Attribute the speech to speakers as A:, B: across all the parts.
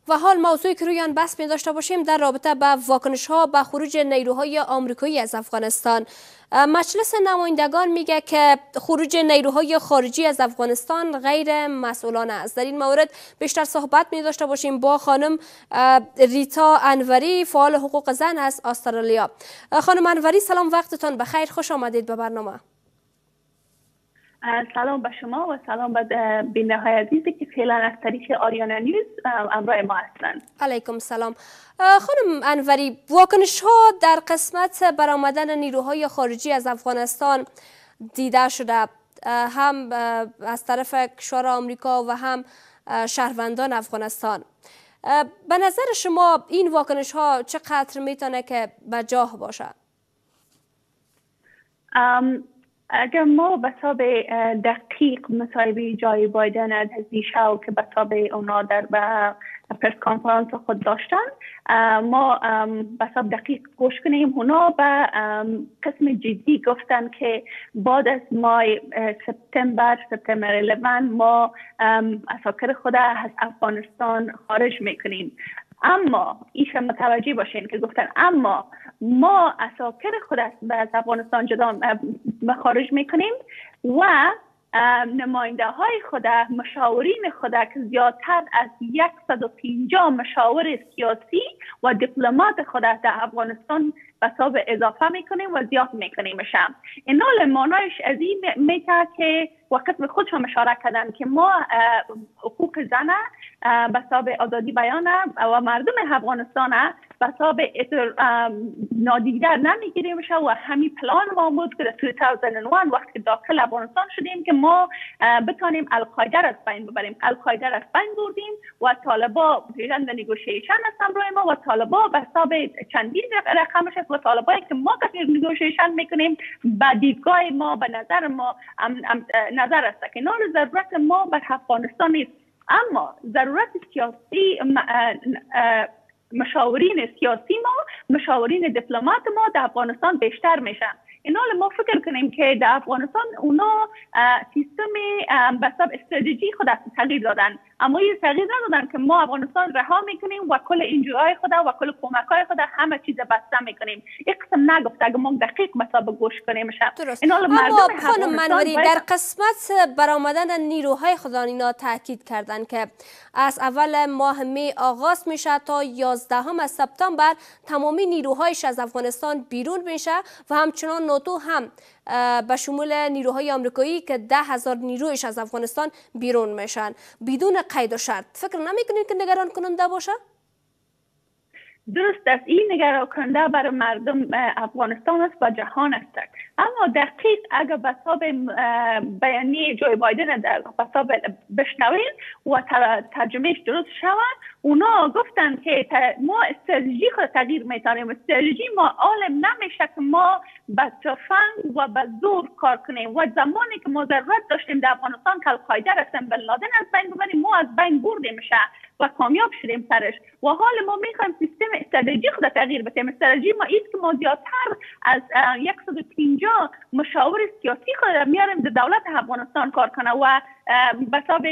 A: و حال موضوعی که روی آن بحث می داشته باشیم در رابطه با واکنش ها به خروج نیروهای آمریکایی از افغانستان. مجلس نمایندگان میگه که خروج نیروهای خارجی از افغانستان غیر مسئولانه است. در این مورد بیشتر صحبت می داشته باشیم با خانم ریتا انوری، فعال حقوق زن از استرالیا. خانم انوری، سلام، وقتتان بخیر، خوش آمدید به برنامه.
B: سلام به شما و سلام به بیننده های عزیزی که فعلا از طریق آریانا نیوز همراه ما هستند.
A: علیکم سلام. خانم انوری، واکنش ها در قسمت برآمدن نیروهای خارجی از افغانستان دیده شده، هم از طرف کشور آمریکا و هم شهروندان افغانستان. به نظر شما این واکنش ها چقدر میتونه که بجاه باشه؟
B: اگر ما به حساب دقیق مصاحبه جای بایدن از دیشب که به حساب اونا در پرس کانفرانس خود داشتن، ما به حساب دقیق گوش کنیم، اونا به قسم جدی گفتن که بعد از ماه سپتامبر 11 ما اساکر خود از افغانستان خارج میکنیم. اما ایش متوجه باشین که گفتن اما ما اساکر خود از افغانستان جدا خارج میکنیم و نماینده های خود، مشاورین خود که زیادتر از 150 مشاور سیاسی و دیپلمات خود در افغانستان به حساب اضافه میکنیم و زیاد میکنیمشم. اینا معنایش از این میگه که وقت به خودشان اشاره کردن که ما حقوق زن به حساب آزادی بیان و مردم افغانستان به حساب نادیده نمیگیریم و همین پلان ما بود که در 2001 وقتی داخل افغانستان شدیم که ما بتانیم القاعده را از بین ببریم. القاعده را از بین بردیم و طالبا پیرند نگوشیشن هستن روی ما و طالبا به حساب چندین رقمش است و طالبایی که ما که نگوشیشن میکنیم با دیدگاه ما به نظر ما نظر است که نال ضرورت ما به افغانستان نیست، اما ضرورت سیاسی مشاورین سیاسی ما، مشاورین دیپلمات ما در افغانستان بیشتر میشن. اینا ما فکر کنیم که در افغانستان اونا سیستم بساب استراتژی خود تغییر دادن، اما این تغییر ندادن که ما افغانستان رها میکنیم و کل انجوهای خود و کل کمک های خود همه چیز بسته میکنیم. یک قسم نگفته اگه ما دقیق بساب گوش کنیم شد.
A: اما خانم منوری، در قسمت برآمدن نیروهای خود اینا تاکید کردن که از اول ماه می آغاز میشه تا 11 سپتامبر تمامی نیروهایش از افغانستان بیرون میشه و همچنان ناتو هم به شمول نیروهای آمریکایی که 10,000 نیرویش از افغانستان بیرون میشن بدون قید و شرط. فکر نمیکنید که نگران کننده باشه؟
B: درست است، این نگران کننده برای مردم افغانستان است و جهان است. اما دقیق اگر به حساب بیانیه جوی بایدن در به حساب بشنوین و ترجمهش درست شود، اونا گفتن که ما استراتژی خود تغییر میتونیم. استراتژی ما عالم نمیشه که ما به تفنگ و به زور کار کنیم و زمانی که ما ضرورت داشتیم در افغانستان که القاعده رسن بن لادن از بین ببریم، ما از بین بردیم میشه و کامیاب شدیم سرش و حال ما میخوایم سیستم استراتژی خود تغییر بدیم. استراتژی ما ایست که ما زیادتر از 150 مشاور سیاسی خود میاریم در دولت افغانستان کار کنه و به حساب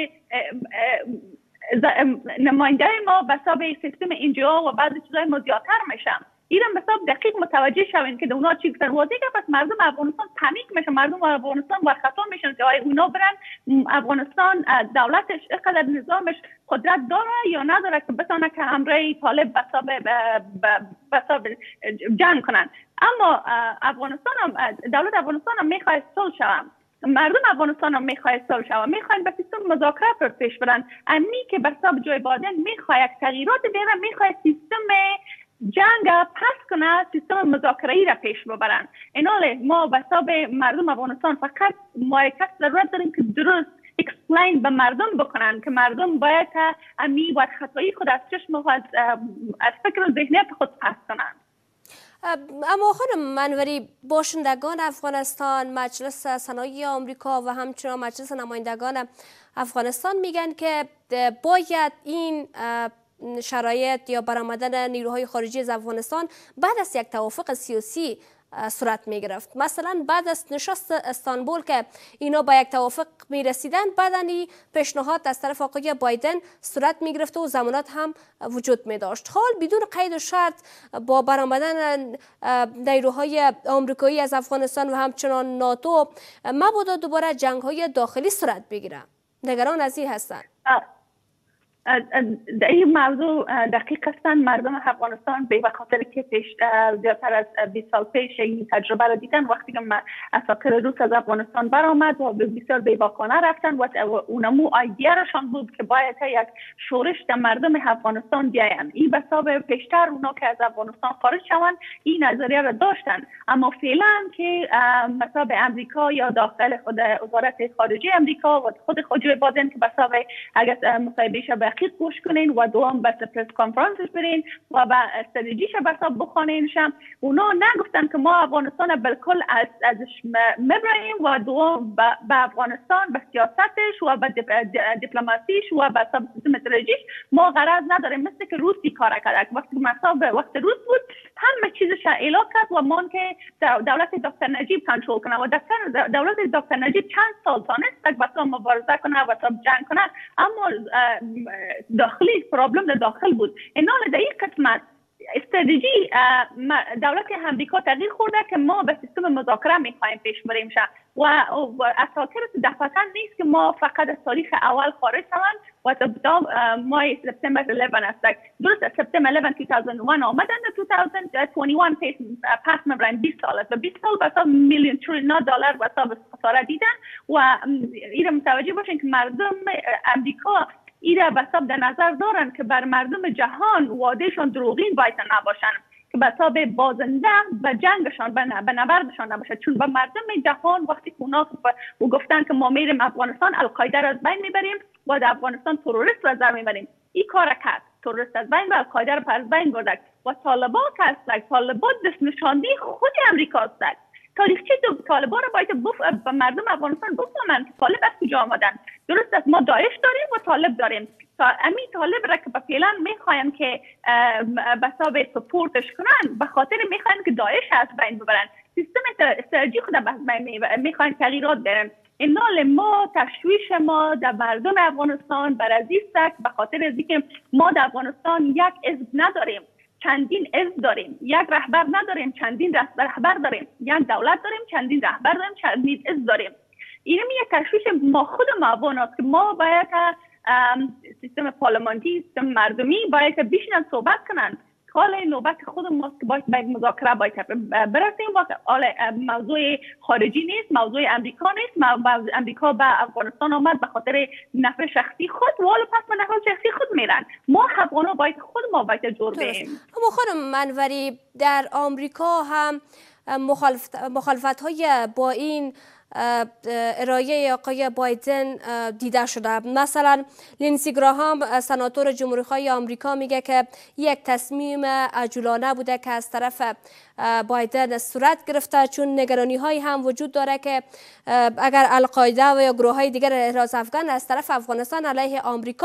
B: نماینده ما به حساب سیستم انجیو و بعضی چیزای ما زیادتر میشن. ایران به حساب دقیق متوجه شوین که اونا چی گفتن واضحه که پس مردم افغانستان پنیک میشن، مردم افغانستان ورخطا میشن که اونا برن افغانستان دولتش اینقدر نظامش قدرت داره یا نداره که بتونه که همراه طالب به حساب جنگ کنن. اما افغانستان دولت افغانستان هم میخواد صلح شود، مردم افغانستان هم میخواد صلح شود، میخواد به سیستم مذاکره پیش برن. امی که به حساب جوی بایدن میخواد تغییرات بیاره، میخواد سیستم جنگ پس کنه، سیستم مذاکره‌ای را پیش ببرن. ایناله ما به حساب مردم افغانستان فقط ما یک ضرورت داریم که درست اکسپلین به مردم بکنن که مردم باید امی و خطایی خود از چشم و از فکر و ذهنیت خود پس کنن.
A: اما خانم منوری، باشندگان افغانستان، مجلس سنایی آمریکا و همچنان مجلس نمایندگان افغانستان میگن که باید این شرایط یا برآمدن نیروهای خارجی از افغانستان بعد از یک توافق سیاسی صورت می گرفت. مثلا بعد از نشست استانبول که اینا با یک توافق می رسیدن، بعدن پیشنهاد از طرف آقای بایدن صورت می گرفت و ضمانات هم وجود می داشت. حال بدون قید و شرط با برآمدن نیروهای آمریکایی از افغانستان و همچنان ناتو مبادا دوباره جنگ های داخلی صورت بگیره. نگران از این هستند.
B: در این موضوع دقیق هستند. مردم افغانستان به خاطر که زیادتر از 20 سال پیش این تجربه را دیدن، وقتی که اساکر روس از افغانستان برآمد و بسیار بی‌باکانه رفتن و اونمو ایده راشان بود که باید یک شورش در مردم افغانستان بیاین. این بسابه پیشتر اونا که از افغانستان خارج شوند این نظریه را داشتن، اما فعلا که مثلا امریکا یا داخل خود وزارت خارجه امریکا و خود خارجه بایدن که بسابه اگر مصاحبه دقیق گوش کنین و دوام بس پرس کانفرانسش برین و با استراتژیش بساب بخونینشم، اونا نگفتن که ما افغانستان بالکل ازش مبریم و دوام با افغانستان به سیاستش و به دیپلماسیش و به سیستم استراتژیش ما غرض نداریم. مثل که روسی کار کرد، وقتی مثلا وقت روس بود همه چیزش اعلام کرد و مان که دولت دکتر نجیب کنترل کنه و دولت دکتر نجیب چند سال تانست بسا مبارزه کنه و جنگ کنه، اما داخلی پرابلم داخل بود. اینا در این قسمت استراتژی دولت امریکا تغییر خورده که ما به سیستم مذاکره میخوایم پیش بریم و اساکر دفعتا نیست که ما فقط از تاریخ اول خارج شوند و تا ماه سپتامبر 11 است. درست سپتامبر 11 2001 آمدن، 2021 پس میبرن 20 سال است و 20 سال بسا میلیون تریلیون دلار بسا خسارت دیدن و این متوجه باشین که مردم امریکا ایره بساب در نظر دارن که بر مردم جهان وعدهشان دروغین باید نباشن، که بساب بازنده به جنگشان به نبردشان نباشه. چون به مردم جهان وقتی که اونا گفتن که ما میریم افغانستان القاعده را از بین میبریم و در افغانستان تروریست را از بین میبریم، این کار کرد، تروریست از بین و القاعده را از بین برد و طالبان که هستند، طالبان دست نشانده خود امریکا هستند. تاریخچه طالبان را باید به مردم افغانستان بفهمند که طالب از کجا آمدن. درست است، ما داعش داریم و طالب داریم. امین طالب را که فعلا میخواین که بسابه سپورتش کنن، به خاطر میخواین که داعش از بین ببرن، سیستم استراتژی خود از بین میخواین تغییرات برن. اینال ما تشویش ما در مردم افغانستان بر عزیز است، به خاطر از اینکه ما در افغانستان یک حزب نداریم، چندین حزب داریم، یک رهبر نداریم، چندین رهبر داریم، یک دولت داریم، چندین رهبر داریم، چندین حزب داریم. اینم یک تشویش ما خود افغان است که ما باید سیستم پارلمانی، سیستم مردمی باید بشینن صحبت کنن. حال نوبت خود ماست که باید مذاکره باید برسیم. موضوع خارجی نیست، موضوع امریکا نیست. امریکا به افغانستان آمد به خاطر نفع شخصی خود و حالا پس به نفع شخصی خود میرن. ما افغانا باید خود ما باید جور بیم.
A: اما خانم منوری، در آمریکا هم مخالفت های با این ارائه آقای بایدن دیده شده. مثلا لینسی گراهام سناتور جمهوری‌خواه آمریکا میگه که یک تصمیم عجولانه بوده که از طرف بایدن صورت گرفته، چون نگرانی هایی هم وجود داره که اگر القاعده و یا گروه های دیگر احراز افغان از طرف افغانستان علیه آمریکا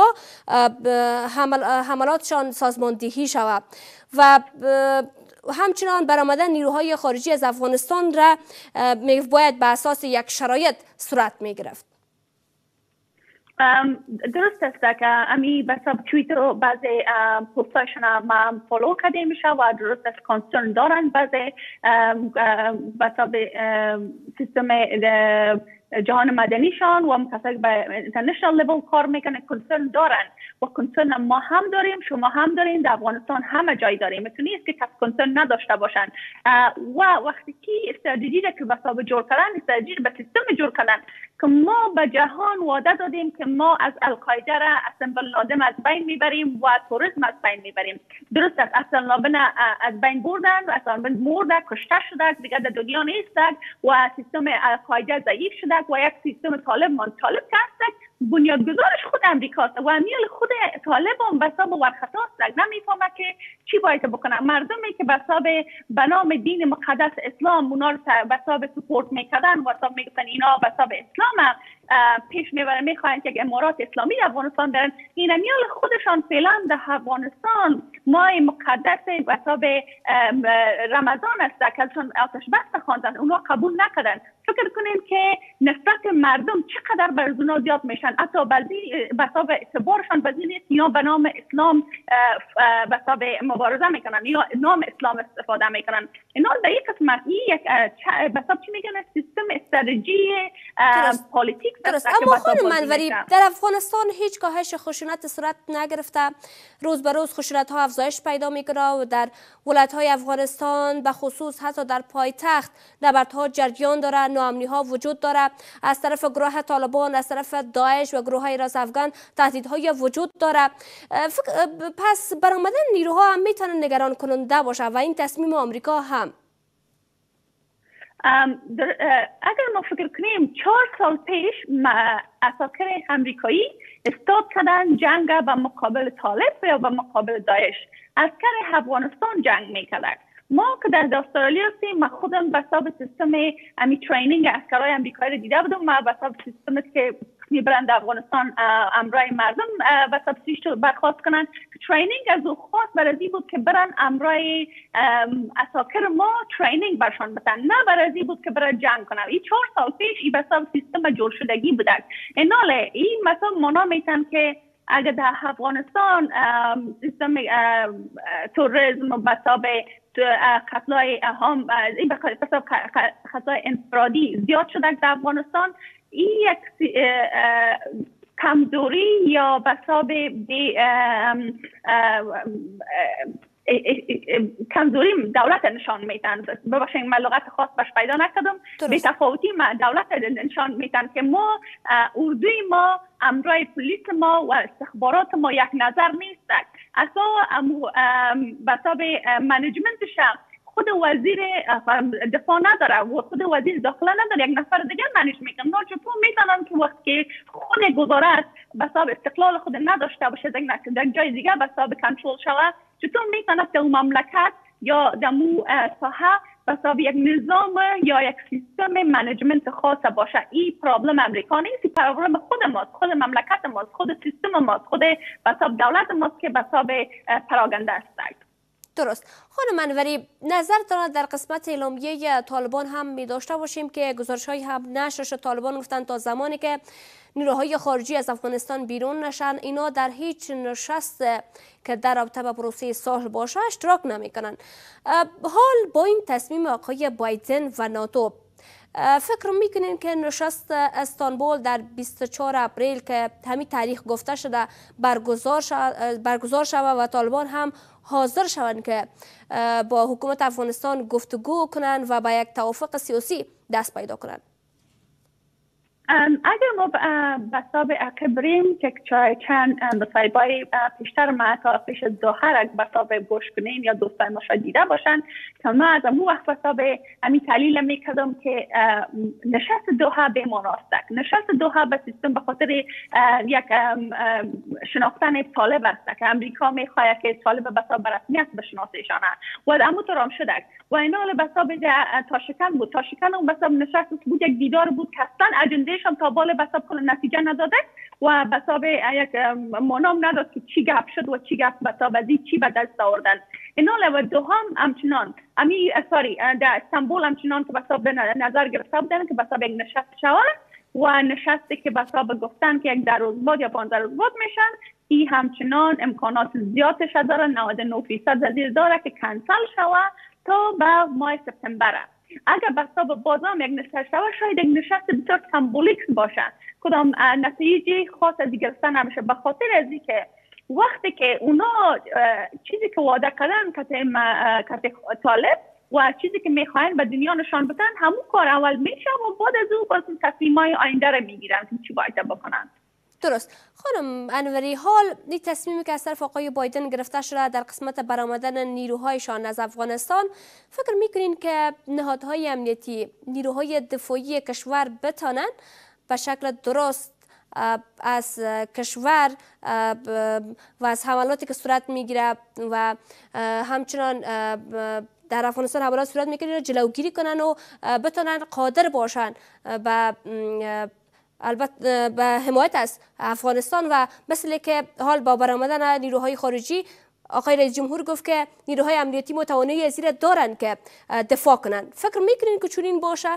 A: حملاتشان سازماندهی شود و همچنان برآمدن نیروهای خارجی از افغانستان را باید به اساس یک شرایط صورت می گرفت.
B: درست است که امی بساب تویتر و بعضی پستایشون ما فالو کرده میشه و درست است کانسرن دارن بعضی بساب سیستم جهان مدنیشان و متاسق به اینترنشنال لیول کار میکنه، کنسرن دارن و کنسرن ما هم داریم، شما هم دارین، در افغانستان همه جای داریم. میتونی است که کس کنسرن نداشته باشن و وقتی که استراتژی را که بساب جور کردن، استراتژی به سیستم جور کردن که ما به جهان وعده دادیم که ما از القاعده را اسامه لادن از بین میبریم و تروریسم از بین میبریم. درست است، اسامه لادن از بین بردن و اسامه مرده، کشته شده، دیگه در دنیا نیست و سیستم القاعده ضعیف شده و یک سیستم طالب که هست بنیادگذارش خود امریکاست و امیال خود طالب هم بساب ورخطاست. نمیفهمه که چی باید بکنه. مردمی که بساب به نام دین مقدس اسلام اونا رو بساب سپورت میکردن و بساب میگفتن اینا بساب اسلام پیش میبرن، میخواین که امارات اسلامی در افغانستان برن. این امیال خودشان فعلا در افغانستان ماه مقدس بساب رمضان است که ازشان آتش بس خواندن، اونا قبول نکردن. فکر کنیم که نسبت مردم چقدر بر اونا زیاد میشن، حتی بساب اعتبارشان بزی نیست یا به نام اسلام بساب مبارزه میکنن یا نام اسلام استفاده میکنن. اینا در یک قسمت یک بساب چی میگن سیستم استراتژی پالیتیک
A: درست. اما خانم منوری در افغانستان هیچ کاهش خشونت صورت نگرفته، روز به روز خشونت ها افزایش پیدا میکنه و در ولایت های افغانستان به خصوص حتی در پایتخت نبردها جریان داره، ناامنی ها وجود داره، از طرف گروه طالبان، از طرف داعش و گروه های راست افغان تهدیدهای وجود داره. پس برآمدن نیروها هم میتونه نگران کننده باشه و این تصمیم آمریکا هم.
B: اگر ما فکر کنیم 4 سال پیش اساکر امریکایی استاد کردن جنگ به مقابل طالب یا به مقابل داعش. عسکر افغانستان جنگ میکردن. ما که در استرالیا هستیم، ما خودم به حساب سیستم امی ترینینگ عسکرای امریکایی رو دیده بودم. ما به حساب سیستمی که میبرند افغانستان امرای مردم به حساب سیستم برخواست کنن. ترینینگ از او خواست برای بود که برن امرای اساکر ما ترینینگ برشان بدن، نه برای بود که برای جنگ کنن. این 4 سال پیش این به حساب سیستم جور شدگی بوده. ایناله این مثلا مانا میتن که اگر در افغانستان سیستم توریسم به حساب قتلای هم این بساب قتلای انفرادی زیاد شده در افغانستان، این یک کمزوری یا بساب کمزوری دولت نشان میتن. ببخشید من لغت خاص باش پیدا نکردم. به تفاوتی دولت نشان میتن که ما اردوی ما، امرای پلیس ما و استخبارات ما یک نظر نیست. اصلا بساب منیجمنتش خود وزیر دفاع نداره و خود وزیر داخله نداره، یک نفر دیگه منیج میکنه. چطور میتونن که وقتی خود گزارش بساب استقلال خود نداشته باشه در جای دیگه بساب کنترل شود، چطور میتونه در مملکت یا در مو ساحه بساب یک نظام یا یک سیستم منیجمنت خاص باشه؟ این پرابلم امریکا نیست، پرابلم خود ماست، خود مملکت ماست، خود سیستم ماست، خود بساب دولت ماست که بساب پراگنده است.
A: درست. خانم منوری، نظرتان در قسمت اعلامیه طالبان هم می داشته باشیم که گزارش های هم نشرش طالبان گفتن تا زمانی که نیروهای خارجی از افغانستان بیرون نشن اینا در هیچ نشست که در رابطه با پروسه صلح باشه اشتراک نمی کنن. حال با این تصمیم آقای بایدن و ناتو فکر میکنین که نشست استانبول در 24 اپریل که همین تاریخ گفته شده برگزار شود و طالبان هم حاضر شوند که با حکومت افغانستان گفتگو کنند و به یک توافق سیاسی دست پیدا کنند؟
B: اگر ما بساب بریم که چند مصاحبه‌های پیشتر ما تا پیش ظهر بساب گوش کنیم یا دوستان ما شاید دیده باشن که ما از اون وقت بساب همین تحلیل میکردم که نشست دوحه به مناسبت نشست دوحه به سیستم به خاطر یک شناختن طالب است که امریکا میخواد که طالب بساب به رسمیت بشناسیشانه و همونطور هم شده و اینا بساب تاشکن بود. تاشکن اون بساب نشست بود، یک دیدار بود که اصلا اجنده هم تا بالا بساب کل نتیجه نداده و بساب یک منام نداد که چی گپ شد و چی گپ بساب ازی چی به دست آوردن. اینا و دوهم همچنان در استانبول همچنان که بساب نظر گرفته بودن که بساب یک نشست شود و نشستی که بساب گفتن که یک 10 روز بعد یا 15 روز بعد میشن. این همچنان امکانات زیادش داره، 99% زیر داره که کنسل شود تا به ماه سپتامبر. اگر بساب بازم یک نشست شود شاید یک نشست بسیار سمبولیک باشه، کدام نتیجه خاص از گرفتن نمیشه، به خاطر از اینکه وقتی که اونا چیزی که وعده کردن کت طالب و چیزی که میخواین به دنیا نشان بدن همون کار اول میشه و بعد از اون تصمیمای آینده رو میگیرن که چی باید بکنن.
A: درست. خانم انوری، حال این تصمیمی که از طرف آقای بایدن گرفته شده در قسمت برآمدن نیروهایشان از افغانستان، فکر میکنین که نهادهای امنیتی، نیروهای دفاعی کشور بتانن به شکل درست از کشور و از حملاتی که صورت میگیره و همچنان در افغانستان حملات صورت میگیره جلوگیری کنن و بتونن قادر باشن البته به حمایت از افغانستان و مثل که حال با برآمدن نیروهای خارجی آقای رئیس جمهور گفت که نیروهای امنیتی متوانایی از این دارن که دفاع کنن. فکر میکنین که چنین باشه؟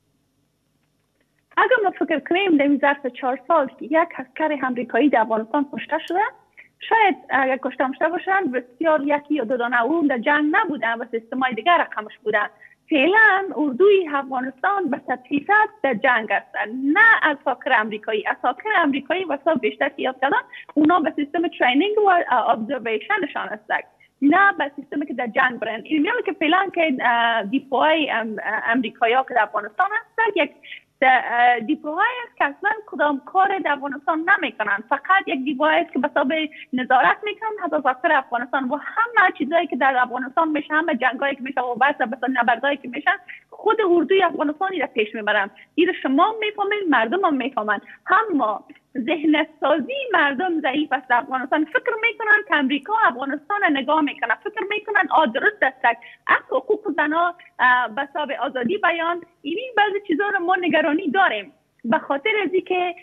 B: اگر ما فکر کنیم در این ظرف 4 سال که یک عسکر امریکایی در افغانستان کشته شده، شاید اگر کشته شده باشن بسیار یکی یا دو دانه اون در جنگ نبودن و سیستم‌های دیگر رقمش بودن. فعلا اردوی افغانستان به 100% در جنگ هستند، نه عساکر امریکایی. عساکر امریکایی واسه بیشتر قیاس کردن اونا به سیستم ترینینگ و ابزرویشنشان هستند، نه به سیستمی که در جنگ برن. این میگه که فعلا که دیپوهای امریکایی ها که در افغانستان هستند یک دیپوهای است که اصلا کدام کار در افغانستان نمیکنن، فقط یک دیپوهای است که به حساب نظارت میکنن حتی عساکر افغانستان و همه چیزایی که در افغانستان میشه، همه جنگایی که میشه و بس نبردایی که میشن خود اردوی افغانستانی را پیش میبرن. این شما میفهمین، مردم هم میفهمن. اما ذهن سازی مردم ضعیف است در افغانستان. فکر میکنن که امریکا افغانستان نگاه میکنه، فکر میکنن درست است حقوق زنها به حساب آزادی بیان. این بعضی چیزا رو ما نگرانی داریم به خاطر از اینکه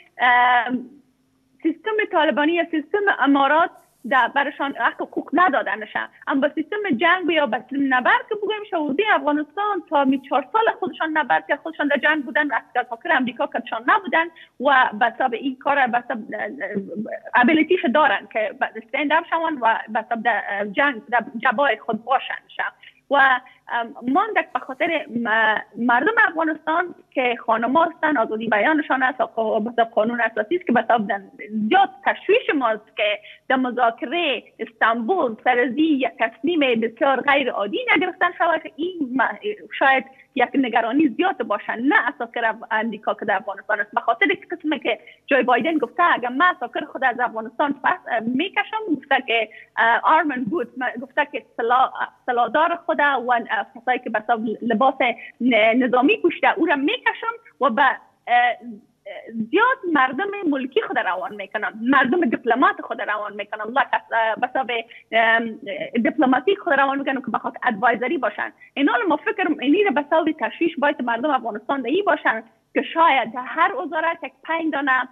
B: سیستم طالبانی یا سیستم امارات برشان حقوق ندادنشان، اما با سیستم جنگ یا با سیستم نبرد که بگویم شهودی افغانستان تا 4 سال خودشان نبرد که خودشان در جنگ بودن، عساکر امریکا کشان نبودن و به حساب این کار به حساب ابیلیتیش دارن که استند اپ شون و به حساب جنگ در جبهه خود باشن. و ما به خاطر مردم افغانستان که خانم‌ها هستن، آزادی بیانشان است، قانون اساسی است که به حساب زیاد تشویش ماست که در مذاکره استانبول سرزی یک تصمیم بسیار غیر عادی نگرفتن شود که این شاید یک نگرانی زیاد باشن، نه عساکر امریکا که در افغانستان است. به خاطر قسمی که جای بایدن گفته اگر من عساکر خود از افغانستان میکشم، گفته که آرمن بود، گفته که سلادار خود و کسایی که به لباس نظامی پوشیده او را میکشم و به زیاد مردم ملکی خود روان میکنن، مردم دیپلمات خود روان میکنن، به دیپلماتیک خود روان میکنن که بخاطر ادوایزری باشن. اینا ما فکر اینی رو به حساب تشویش باید مردم افغانستان دهی باشن که شاید هر وزارت یک 5 دانه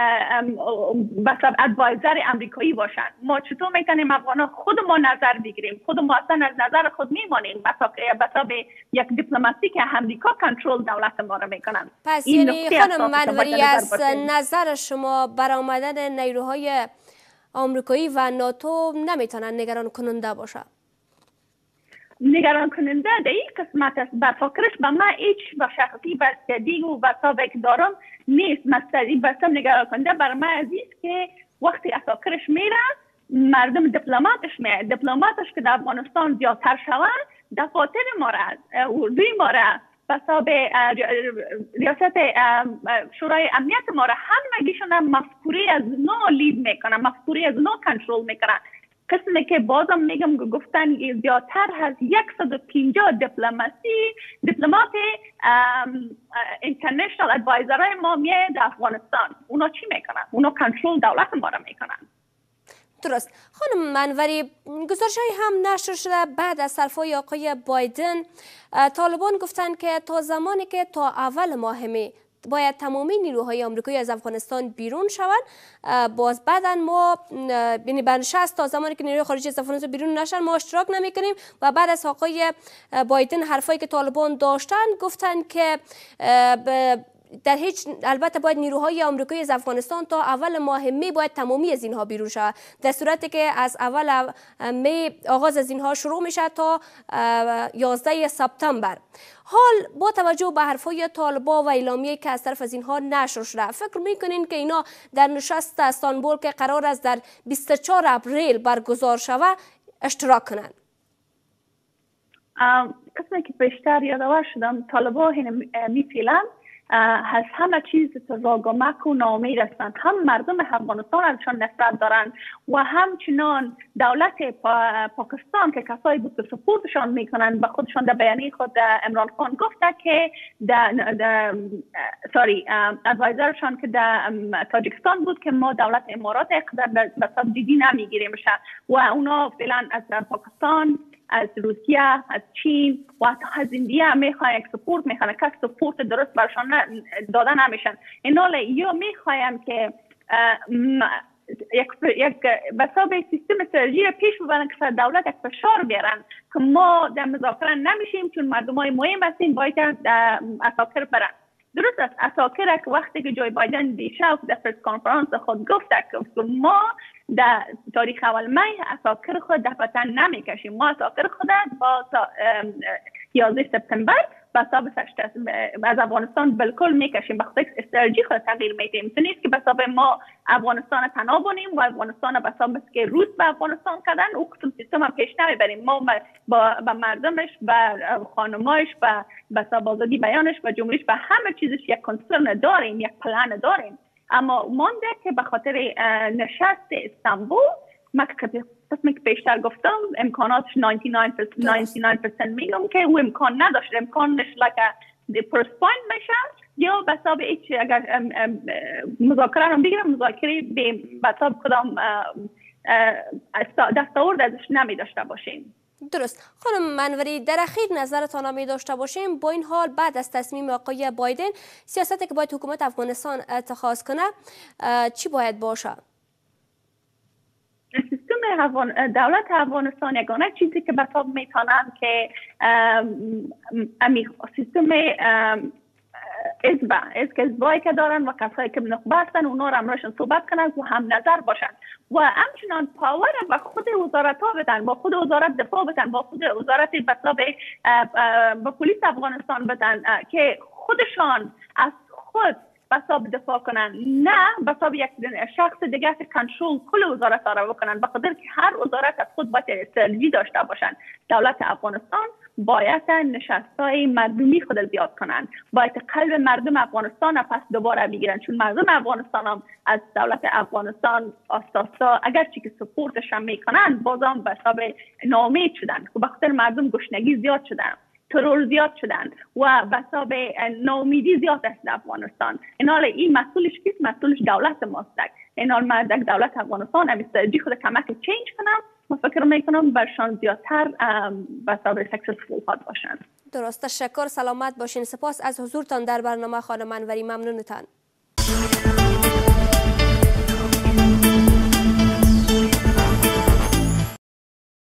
B: ادوایزر امریکایی باشن. ما چطور میتونیم افغانا خود ما نظر بگیریم، خود ما اصلا از نظر خود میمانیم، بساب یک دیپلماتی که امریکا کنترل دولت ما رو میکنن.
A: پس یعنی خانم منوری از نظر شما برآمدن نیروهای آمریکایی و ناتو نمیتونن نگران کننده باشه؟
B: نگران کننده در این قسمت است. با فکرش به من هیچ با شخصی بستگی و بسابق دارم نیست. مستقی بسام نگران کننده بر من عزیز که وقتی عساکرش میره مردم دیپلماتش میره، دیپلماتش که در افغانستان زیادتر شوند، دفاتر ما را اردوی ما را بساب ریاست شورای امنیت ما را همگیشون مفکوری از نو لید میکنن، مفکوری از نو کنترل میکنن. قسمی که بازم میگم گفتن زیادتر از 150 دیپلمات اینترنشنال ادوایزرهای ما میه در افغانستان. اونا چی میکنن؟ اونا کنترل دولت ما را میکنن.
A: درست. خانم منوری، گزارش‌هایی هم نشر شده بعد از حرف‌های آقای بایدن، طالبان گفتن که تا زمانی که تا اول ماه می باید تمامی نیروهای آمریکایی از افغانستان بیرون شوند، باز بعدا ما یعنی بنشست تا زمانی که نیروهای خارجی از افغانستان بیرون نشن ما اشتراک نمی‌کنیم. و بعد از آقای بایدن حرفایی که طالبان داشتن گفتن که در هیچ البته باید نیروهای آمریکایی از افغانستان تا اول ماه می باید تمامی از اینها بیرون شود، در صورتی که از اول می آغاز از اینها شروع میشه تا 11 سپتامبر. حال با توجه به حرفهای طالبان و اعلامیه‌ای که از طرف از اینها نشر شده، فکر میکنین که اینا در نشست استانبول که قرار است در 24 اپریل برگزار شود اشتراک کنند؟
B: قسمی که بیشتر یادآور شدم، طالبان میفعلن از همه چیز تراگمک و ناامید هستند. هم مردم افغانستان ازشان نفرت دارند و همچنان دولت پاکستان که کسایی بود که سپورتشان میکنند به خودشان در بیانیه خود عمران خان گفته که ادوایزرشان که در تاجیکستان بود که ما دولت امارات اقدر به جدی نمیگیریم و اونا فعلا از پاکستان، از روسیه، از چین و حتی از ایندیا میخواین یک سپورت میخواین که سپورت درست برشان داده نمیشن. اینا یا میخواین که یک بسابه سیستم استراتژی پیش ببرن که دولت یک فشار بیارن که ما در مذاکره نمیشیم چون مردم های مهم هستیم باید اساکر برن. درست است، اساکر که وقتی که جوی بایدن دیشب در پرس کانفرانس خود گفت که ما در تاریخ اول می اساکر خود دفتن نمیکشیم، ما اساکر خود با 11 سپتامبر بساب از افغانستان بالکل میکشیم، بخاطر استراتژی خود تغییر میدیم. نیست که بساب ما افغانستان تنها بونیم و افغانستان بساب که روس به افغانستان کردن او قسم سیستم پیش نمیبریم. ما با مردمش، با خانمایش، با بساب آزادی بیانش، با جمهوریش، به همه چیزش یک کنسرن داریم، یک پلان داریم. اما مانده که به خاطر نشست استانبول ما قسمی که بیشتر گفتم امکاناتش 99% میگم که او امکان نداشت، امکانش لکه پرسپاین میشه یا بساب ایچ اگر مذاکره رو بگیرم مذاکره به بساب کدام دستاورد ازش نمی داشته باشیم.
A: درست. خانم منوری، در اخیر نظرتان می داشته باشیم با این حال بعد از تصمیم آقای بایدن سیاستی که باید حکومت افغانستان اتخاذ کنه چی باید باشه؟
B: دولت افغانستان یگانه چیزی که بساب میتونن که سیستم حزبایی که دارن و کسایی که نخبه هستن اونا رو امرشون صحبت کنن و هم نظر باشن و همچنان پاور با خود وزارت ها بدن، با خود وزارت دفاع بدن، با خود وزارت بساب با پلیس افغانستان بدن که خودشان از خود بساب دفاع کنن، نه بساب یک شخص دیگه که کنترل کل وزارت ها را بکنن، بخاطر که هر وزارت از خود باید استراتژی داشته باشن. دولت افغانستان باید نشستای مردمی خود زیاد کنن، باید قلب مردم افغانستان پس دوباره بگیرن، چون مردم افغانستان هم از دولت افغانستان آستاسا اگرچه که سپورتش هم میکنن بازم بساب ناامید شدن و بخاطر مردم گشنگی زیاد شدن، ترور زیاد شدن و بساب ناامیدی زیاد است در افغانستان. این مسئولش کیست؟ مسئولش دولت ماست. این دولت افغانستان استراتژی خود کمک چینج کنم و فکر میکنم برشان زیادتر بساب سکسسفول خواهد باشند.
A: درست. تشکر، سلامت باشین. سپاس از حضورتان در برنامه خانم منوری. ممنونتان.